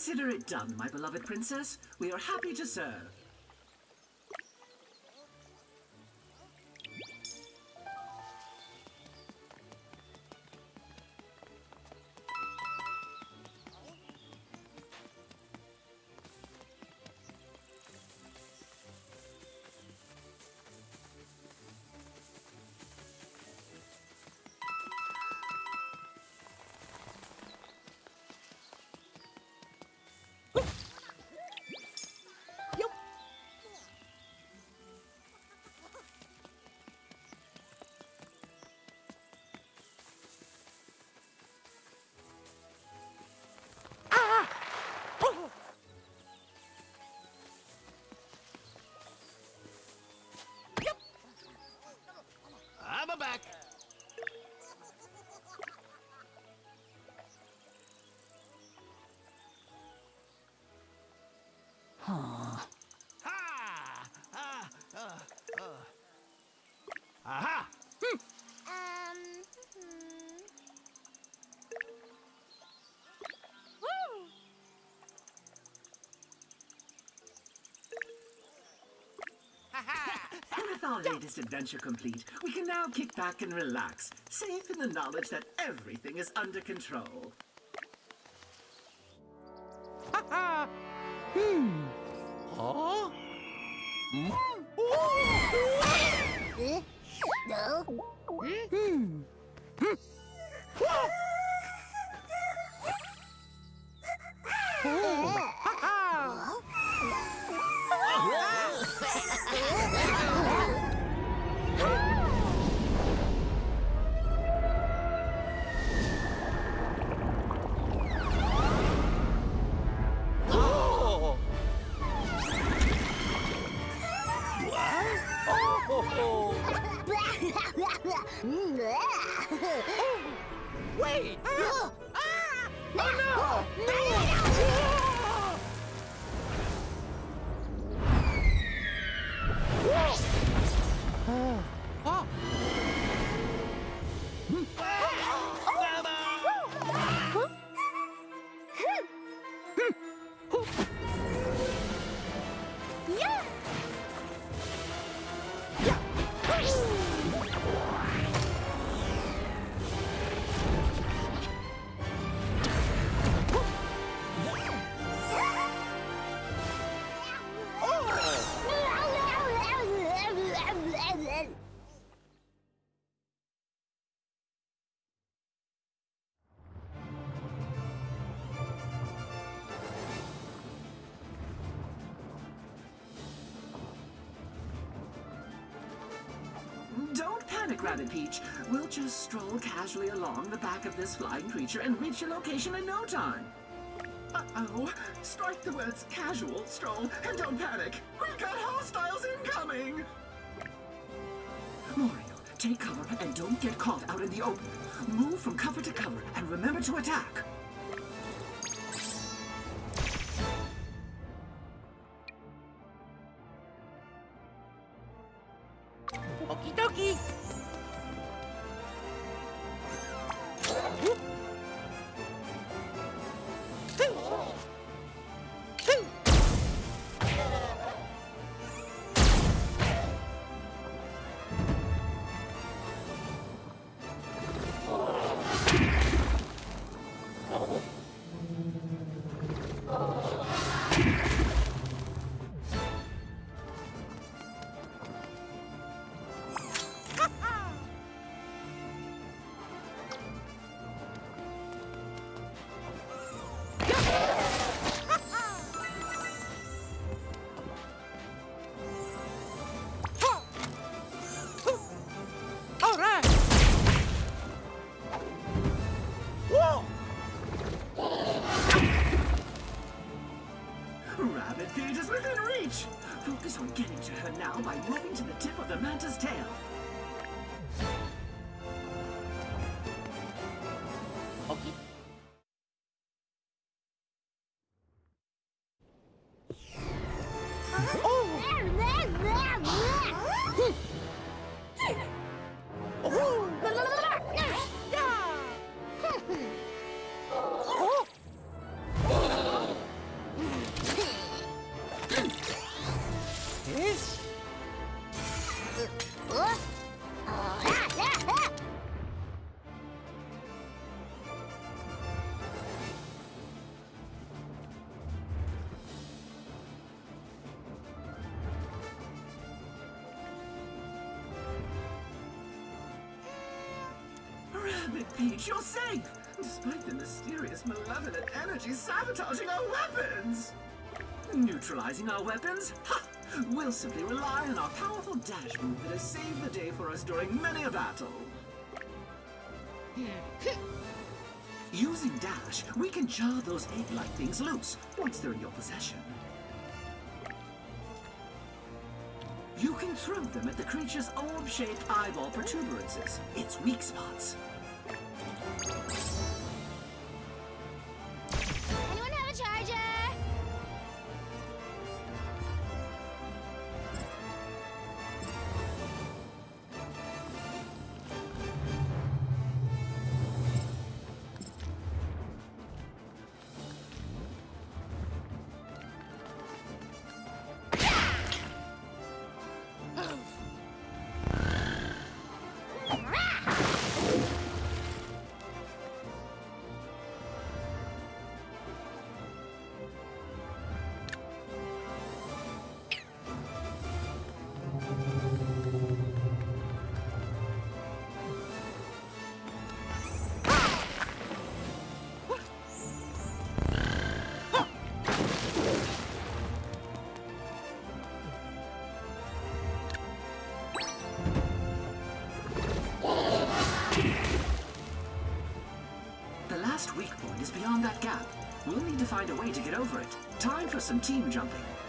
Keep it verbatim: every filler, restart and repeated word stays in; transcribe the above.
Consider it done, my beloved princess. We are happy to serve. I'm back. Huh. Ha! Ah! Uh, uh. Aha! Um. Hmm. Woo! With our latest adventure complete, we can now kick back and relax, safe in the knowledge that everything is under control. Ha Hmm. Huh? Mm. Eh? No? Hmm. Hmm. Oh. Ha ha! Wait! Ah! Ah! Oh no! No! Whoa! Ah! Hmm. Yeah! Don't panic, Rabbit Peach. We'll just stroll casually along the back of this flying creature and reach your location in no time. Uh-oh. Strike the words casual, stroll, and don't panic. We've got hostiles incoming! Mario, take cover and don't get caught out in the open. Move from cover to cover and remember to attack. Okie dokie! Rabbit Peach is within reach! Focus on getting to her now by moving to the tip of the manta's tail. Okay. This? Uh, uh, ah, ah, ah. Rabbit Peach, you're safe! Despite the mysterious, malevolent energy sabotaging our weapons! Neutralizing our weapons? Ha! We'll simply rely on our powerful dash move that has saved the day for us during many a battle. Using dash, we can jar those egg-like things loose once they're in your possession. You can throw them at the creature's orb-shaped eyeball protuberances, its weak spots. Anyone have a charger? Weak point is beyond that gap. We'll need to find a way to get over it. Time for some team jumping.